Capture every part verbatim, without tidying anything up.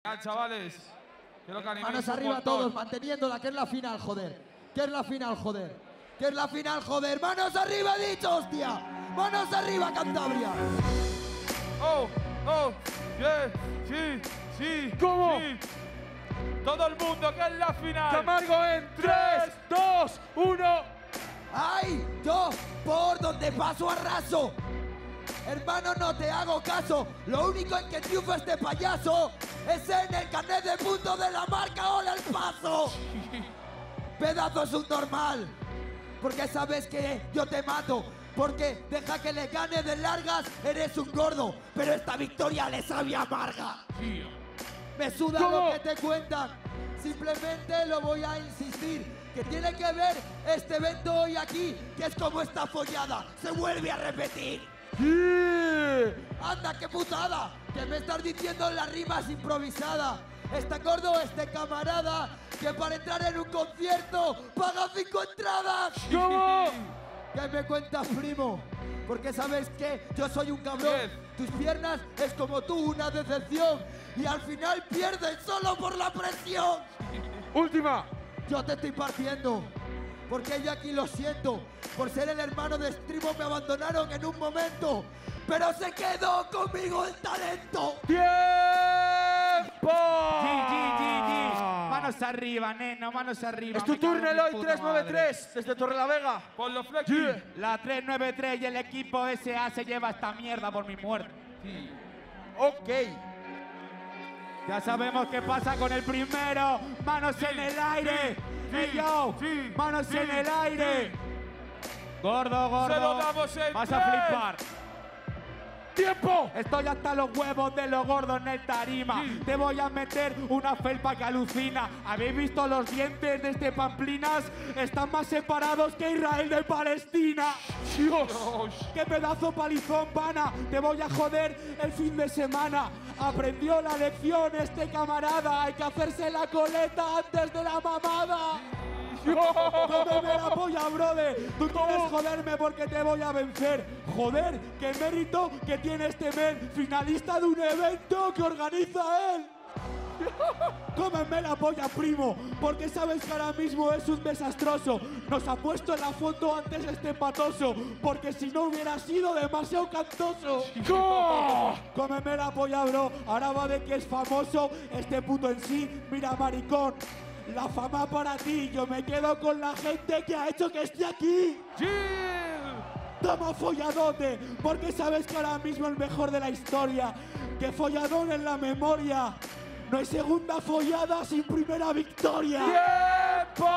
Ya, chavales. Quiero que animéis Manos un arriba montón. todos, manteniéndola, que es la final, joder. Que es la final, joder. Que es la final, joder. ¡Manos arriba, he dicho, hostia! ¡Manos arriba, Cantabria! ¡Oh! ¡Oh! ¡Yeah! ¡Sí! ¡Sí! ¿Cómo? Sí. Todo el mundo, que es la final. Camargo en tres, dos, uno. ¡Ay! Yo, por donde paso arraso. Hermano, no te hago caso. Lo único en que triunfa este payaso es en el carnet de puntos de la marca ¡Hola el paso! Pedazo es un normal. Porque sabes que yo te mato. Porque deja que le gane de largas, eres un gordo. Pero esta victoria le sabe amarga. Me suda ¿Cómo? lo que te cuentan. Simplemente lo voy a insistir. Que tiene que ver este evento hoy aquí. Que es como esta follada. Se vuelve a repetir. ¡Anda, qué putada! Que me estás diciendo las rimas improvisadas. Está gordo este camarada que para entrar en un concierto paga cinco entradas. ¿Cómo? ¿Qué me cuentas, primo? Porque sabes que yo soy un cabrón. Tus piernas es como tú, una decepción. Y al final pierdes solo por la presión. Última. Yo te estoy partiendo. Porque yo aquí lo siento. Por ser el hermano de Strimo me abandonaron en un momento. Pero se quedó conmigo el talento. ¡Tiempo! G, G, G, G. Manos arriba, neno, manos arriba. Es tu Me cago en turno, mi Eloy, puta tres nueve tres, madre. desde Torrelavega. Por los flexi. La tres nueve tres y el equipo S A se lleva esta mierda por mi muerte. Ok. Ya sabemos qué pasa con el primero. Manos Sí, en el aire. sí, Hey, yo. sí, Manos sí, en el aire. sí. Gordo, gordo. Se lo damos en Vas a tres. flipar. ¡Tiempo! Estoy hasta los huevos de los gordos en el tarima. Sí. Te voy a meter una felpa que alucina. ¿Habéis visto los dientes de este Pamplinas? Están más separados que Israel de Palestina. Dios. ¡Qué pedazo palizón, pana! Te voy a joder el fin de semana. Aprendió la lección este camarada. Hay que hacerse la coleta antes de la mamada. ¡Cómeme la polla, brother! Tú quieres joderme porque te voy a vencer. Joder, qué mérito que tiene este men, finalista de un evento que organiza él. Cómeme la polla, primo, porque sabes que ahora mismo es un desastroso. Nos ha puesto en la foto antes este patoso, porque si no hubiera sido demasiado cantoso. ¡Go! Cómeme la polla, bro. Ahora va de que es famoso este puto en sí. Mira, maricón, la fama para ti. Yo me quedo con la gente que ha hecho que esté aquí. Toma folladote, porque sabes que ahora mismo el mejor de la historia. Que folladón en la memoria. No hay segunda follada sin primera victoria. ¡Tiempo!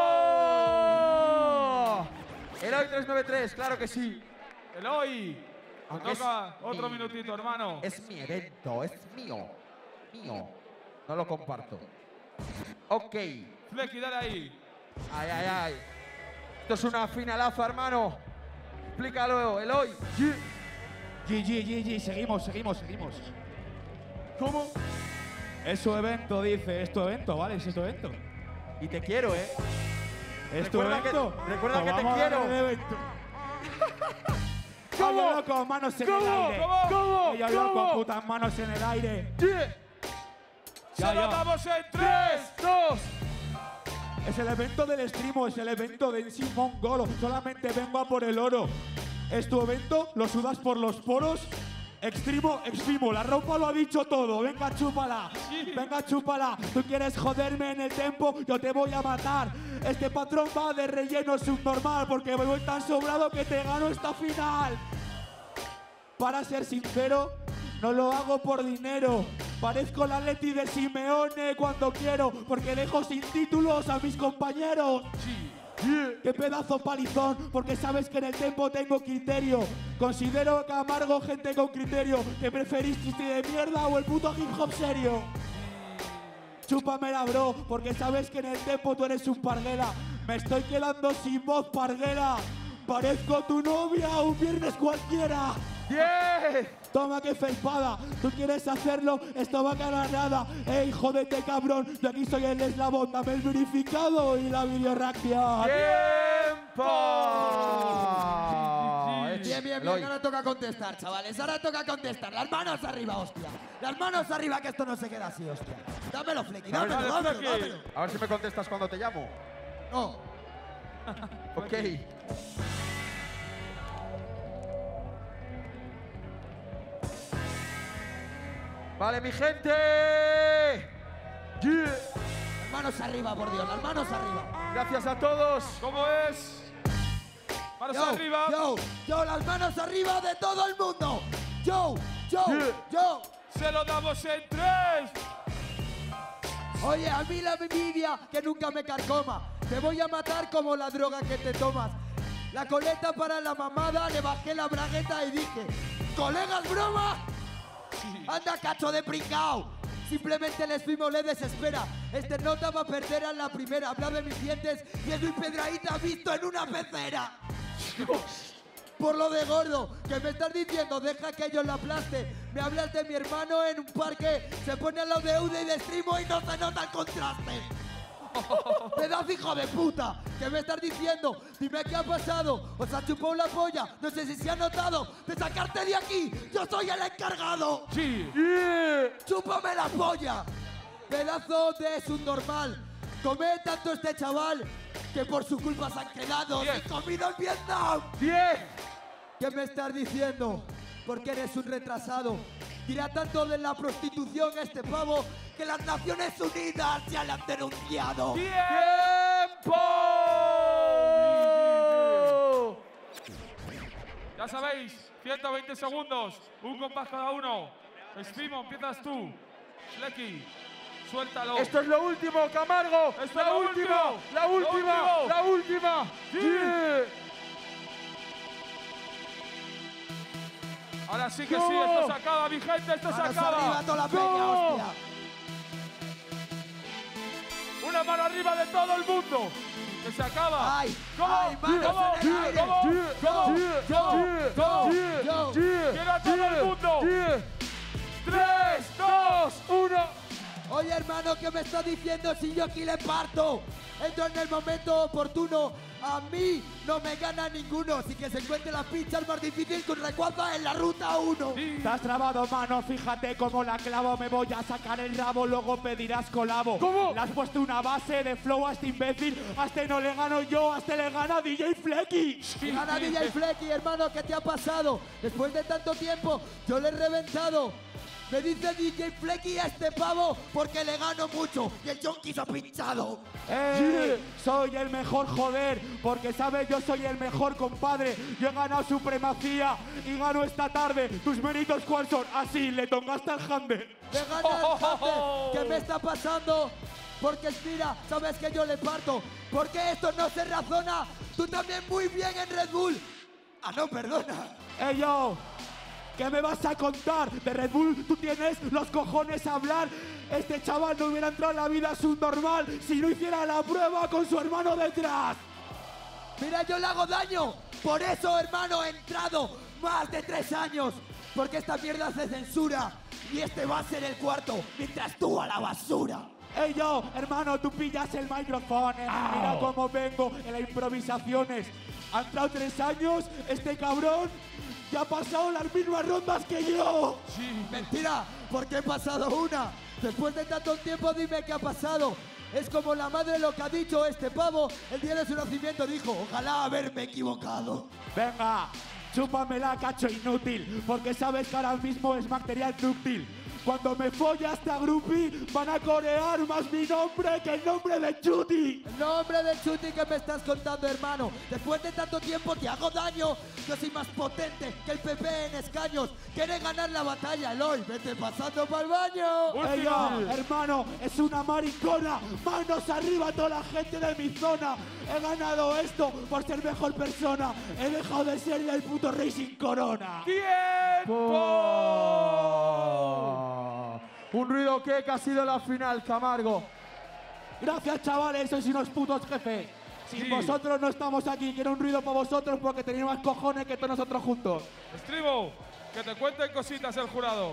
Eloy tres nueve tres, claro que sí. Eloy. Aunque Toca es otro mi- minutito, hermano. Es mi evento, es mío. Mío. No lo comparto. Ok. Flecky, dale ahí. Ay, ay, ay. Esto es una finalaza, hermano. Explícalo, Eloy. G, G, G, G, seguimos, seguimos, seguimos. ¿Cómo? Es su evento, dice, es tu evento, ¿vale? Es tu evento. Y te quiero, ¿eh? ¿Es tu Recuerda que- evento? recuerda que te vamos a quiero. darle el evento. ¿Cómo? Oye, loco, manos en ¿Cómo? el aire. ¿Cómo? ¿Cómo? Oye, ¿Cómo? loco, putas manos en el aire. Ya, Se lo ya. damos en tres. ¡Tres, dos! Es el evento del streamo, es el evento de Simón Golo. Solamente vengo a por el oro. ¿Es tu evento? ¿Lo sudas por los poros? Extremo, extremo, la ropa lo ha dicho todo. Venga, chúpala. Venga, chúpala. Tú quieres joderme en el tempo, yo te voy a matar. Este patrón va de relleno subnormal porque voy tan sobrado que te gano esta final. Para ser sincero, no lo hago por dinero. Parezco la Leti de Simeone cuando quiero, porque dejo sin títulos a mis compañeros. ¡Qué pedazo palizón! Porque sabes que en el tempo tengo criterio. Considero que amargo gente con criterio. ¿Que preferís chiste de mierda o el puto hip hop serio? Chúpamela, bro, porque sabes que en el tempo tú eres un parguela. Me estoy quedando sin voz, parguela. Parezco tu novia un viernes cualquiera. ¡Diez! Toma que felpada, tú quieres hacerlo, esto va a ganar nada. Ey, jódete, cabrón, yo aquí soy el eslabón, dame el verificado y la videoreacción. ¡Tiempo! Bien, bien, bien, Eloy. ahora toca contestar, chavales. Ahora toca contestar. Las manos arriba, hostia. Las manos arriba, que esto no se queda así, hostia. Dámelo, Flecky, A ver, dámelo, dale, dámelo, Flecky. dámelo. A ver si me contestas cuando te llamo. No. Ok. Vale, mi gente. Yeah. Las manos arriba, por Dios, las manos arriba. Gracias a todos. ¿Cómo es? Manos Yo, arriba. yo, yo, las manos arriba de todo el mundo. Yo, yo, Yeah. yo. Se lo damos en tres. Oye, a mí la envidia que nunca me carcoma. Te voy a matar como la droga que te tomas. La coleta para la mamada, le bajé la bragueta y dije, ¿colegas, broma? Anda, cacho de pringao. Simplemente el espimo le desespera. Este nota va a perder a la primera. Habla de mis dientes y es mi pedradita visto en una pecera. Por lo de gordo, que me estás diciendo, deja que yo la aplaste. Me hablas de mi hermano en un parque, se pone al lado de Ude y de Strimo y no se nota el contraste. Pedazo hijo de puta, ¿qué me estás diciendo? Dime qué ha pasado, os ha chupado la polla, no sé si se ha notado, de sacarte de aquí, yo soy el encargado. Sí. ¡Chúpame la polla! Pedazo de subnormal. Come tanto este chaval que por su culpa se han quedado Diez. sin comida en Vietnam. diez. ¿Qué me estás diciendo? Porque eres un retrasado. Dirá tanto de la prostitución este pavo que las Naciones Unidas ya le han denunciado. ¡Tiempo! Ya sabéis, ciento veinte segundos. Un compás cada uno. Strimo, empiezas tú. Flecky, suéltalo. Esto es lo último, Camargo. Esto es la lo última, último. la Lo última, último. la última. Sí. Yeah. Ahora sí que ¡Go! sí, esto se acaba, mi gente, esto se Manos acaba. arriba toda la peña, ¡Go! hostia. Una mano arriba de todo el mundo. Que se acaba. Ay, ¿Cómo? ay, manos ¿Cómo? en el aire. ¿Cómo? ¿Cómo? Yo, yo, yo. Quiero a todo el mundo. Tres, dos, uno. Oye, hermano, ¿qué me estás diciendo si yo aquí le parto? Entro en el momento oportuno. A mí no me gana ninguno. Si que se encuentre la pincha es más difícil que un recuadro en la ruta uno. Te has trabado, mano, fíjate cómo la clavo. Me voy a sacar el rabo, luego pedirás colabo. ¿Cómo? Le has puesto una base de flow a este imbécil. A este no le gano yo, a este le gana D J Flecky. Gana D J Flecky, hermano, ¿qué te ha pasado? Después de tanto tiempo, yo le he reventado. Me dice D J Flecky a este pavo porque le gano mucho y el Jonky se ha pinchado. ¡Eh! Soy el mejor, joder, porque sabes, yo soy el mejor, compadre. Yo he ganado supremacía y gano esta tarde. ¿Tus méritos cuáles son? Así, le tocaste al Hande. Me gana el Hunter. ¿Qué me está pasando? Porque mira, sabes que yo le parto. Porque esto no se razona. Tú también muy bien en Red Bull. Ah, no, perdona. ¡Ey, yo! ¿Qué me vas a contar? De Red Bull tú tienes los cojones a hablar. Este chaval no hubiera entrado en la vida subnormal si no hiciera la prueba con su hermano detrás. Mira, yo le hago daño. Por eso, hermano, he entrado más de tres años. Porque esta mierda hace censura. Y este va a ser el cuarto, mientras tú a la basura. ¡Ey, yo! Hermano, tú pillas el micrófono. Mira cómo vengo en las improvisaciones. Ha entrado tres años, este cabrón ya ha pasado las mismas rondas que yo. Mentira, porque he pasado una. Después de tanto tiempo, dime qué ha pasado. Es como la madre lo que ha dicho este pavo. El día de su nacimiento dijo, ojalá haberme equivocado. Venga, chúpamela, cacho inútil, porque sabes que ahora mismo es material dúctil. Cuando me folle a esta groupie, van a corear más mi nombre que el nombre de Chuti. El nombre del Chuti que me estás contando, hermano. Después de tanto tiempo te hago daño. Yo soy más potente que el P P en escaños. Quieres ganar la batalla, Eloy. Vete pasando para el baño. Ey, yo, hermano, es una maricona. Manos arriba a toda la gente de mi zona. He ganado esto por ser mejor persona. He dejado de ser el puto Racing Corona. ¡Tiempo! Un ruido que ha sido la final, Camargo. Gracias, chavales, sois unos putos jefes. Sin Sí. vosotros no estamos aquí. Quiero un ruido para vosotros porque tenéis más cojones que todos nosotros juntos. Strimo, que te cuenten cositas el jurado.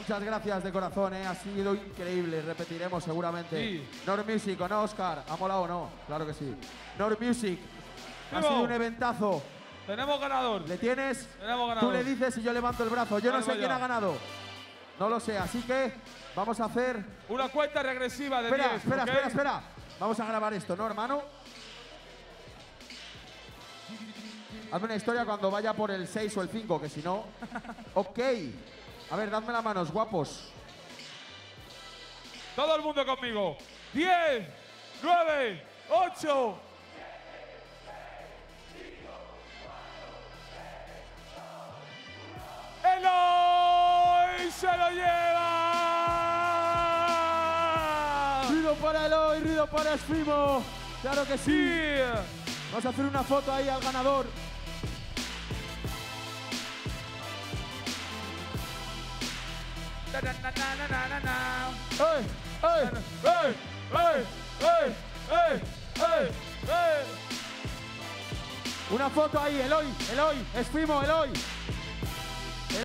Muchas gracias de corazón, ¿eh? Ha sido increíble. Repetiremos seguramente. Sí. Nord Music, ¿o no, Oscar? ¿Ha molado o no? Claro que sí. Nord Music. Ha Primo. sido un eventazo. Tenemos ganador. ¿Le tienes? Tenemos ganador. Tú le dices y yo levanto el brazo. Yo no Algo sé quién ya. ha ganado. No lo sé, así que vamos a hacer... Una cuenta regresiva de Espera, diez. espera, ¿ok? espera, espera. Vamos a grabar esto, ¿no, hermano? Hazme una historia cuando vaya por el seis o el cinco, que si no... Ok. A ver, dadme las manos, guapos. Todo el mundo conmigo. diez, nueve, ocho. Eloy se lo lleva. Ruido para Eloy, ruido para Esfimo. Claro que sí. Sí. Vamos a hacer una foto ahí al ganador. Na, na, na, na, na, na, na. ¡Ey! ¡Ey! ¡Ey! ¡Ey! ¡Ey! ¡Ey! ¡Ey! ¡Ey! Una foto ahí, Eloy, Eloy, Esfimo, Eloy.